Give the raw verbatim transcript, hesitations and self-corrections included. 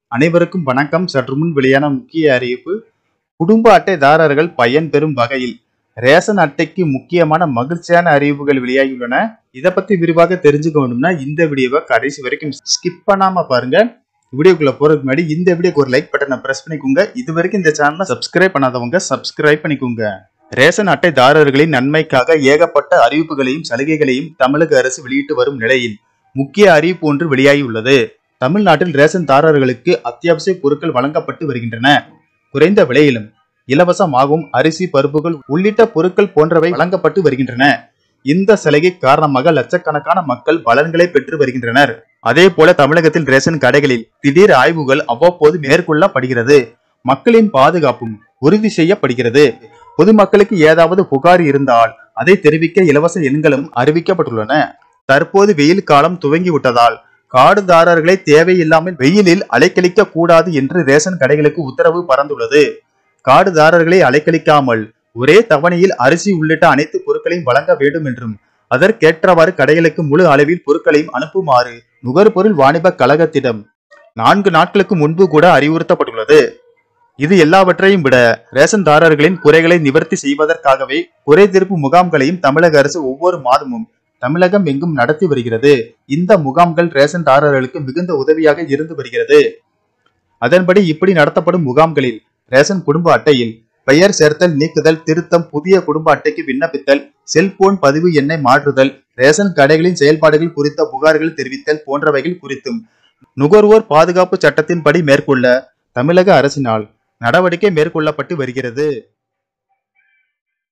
அனைவருக்கும் வணக்கம். சற்று முன் வெளியான முக்கிய அறிவிப்பு. குடும்ப அட்டைதாரர்கள் பயன் பெறும் வகையில் ரேஷன் அட்டைக்கு முக்கியமான மகிழ்ச்சியான அறிவிப்புகள் வெளியாகியுள்ளன. இதை பத்தி விரிவாக தெரிஞ்சுக்க வேண்டும்னா இந்த வீடியோவை கடைசி வரைக்கும் ஸ்கிப் பண்ணாம பாருங்க. வீடியோக்குள்ள போறதுக்கு முன்னாடி இந்த வீடியோக்கு ஒரு லைக் பட்டனை பிரஸ் பண்ணிக்கோங்க. இது வரைக்கும் இந்த சேனலை சப்ஸ்கிரைப் பண்ணாதவங்க சப்ஸ்கிரைப் பண்ணிக்கோங்க. ரேஷன் அட்டைதாரர்களின் நன்மைக்காக ஏகப்பட்ட அறிவிப்புகளையும் சலுகைகளையும் தமிழக அரசு வெளியிட்டு வரும் நிலையில் முக்கிய அறிவிப்பு ஒன்று வெளியாகியுள்ளது. தமிழ்நாட்டில் ரேஷன் தாரர்களுக்கு அத்தியாவசிய பொருட்கள் வழங்கப்பட்டு வருகின்றன. குறைந்த விலையிலும் இலவசமாகவும் அரிசி, பருப்புகள் உள்ளிட்ட பொருட்கள் போன்றவை வழங்கப்பட்டு வருகின்றன. இந்த சலுகை காரணமாக லட்சக்கணக்கான மக்கள் பலன்களை பெற்று வருகின்றனர். அதே போல தமிழகத்தில் ரேஷன் கடைகளில் திடீர் ஆய்வுகள் அவ்வப்போது மேற்கொள்ளப்படுகிறது. மக்களின் பாதுகாப்பும் உறுதி செய்யப்படுகிறது. பொதுமக்களுக்கு ஏதாவது புகார் இருந்தால் அதை தெரிவிக்க இலவச எண்களும் அறிவிக்கப்பட்டுள்ளன. தற்போது வெயில் காலம் துவங்கிவிட்டதால் கார்டுதாரர்களை தேவையில்லாமல் வெயிலில் அலைக்கழிக்க கூடாது என்று ரேஷன் கடைகளுக்கு உத்தரவு பறந்துள்ளது. கார்டுதாரர்களை அலைக்கழிக்காமல் ஒரே தவணையில் அரிசி உள்ளிட்ட அனைத்து பொருட்களையும் வழங்க வேண்டும் என்றும் அதற்கேற்றவாறு கடைகளுக்கு முழு அளவில் பொருட்களையும் அனுப்புமாறு நுகர்பொருள் வாணிப கழகத்திடம் நான்கு நாட்களுக்கு முன்பு கூட அறிவுறுத்தப்பட்டுள்ளது. இது எல்லாவற்றையும் விட ரேஷன் தாரர்களின் குறைகளை நிவர்த்தி செய்வதற்காகவே குறை தீர்ப்பு முகாம்களையும் தமிழக அரசு ஒவ்வொரு மாதமும் தமிழகம் எங்கும் நடத்தி வருகிறது. இந்த முகாம்கள் ரேஷன் தாரர்களுக்கு மிகுந்த உதவியாக இருந்து வருகிறது. அதன்படி இப்படி நடத்தப்படும் முகாம்களில் ரேஷன் குடும்ப அட்டையில் பெயர் சேர்த்தல், நீக்குதல், திருத்தம், புதிய குடும்ப அட்டைக்கு விண்ணப்பித்தல், செல்போன் பதிவு எண்ணை மாற்றுதல், ரேஷன் கடைகளின் செயல்பாடுகள் குறித்த புகார்கள் தெரிவித்தல் போன்றவைகள் குறித்தும் நுகர்வோர் பாதுகாப்பு சட்டத்தின்படி மேற்கொள்ள தமிழக அரசினால் நடவடிக்கை மேற்கொள்ளப்பட்டு வருகிறது.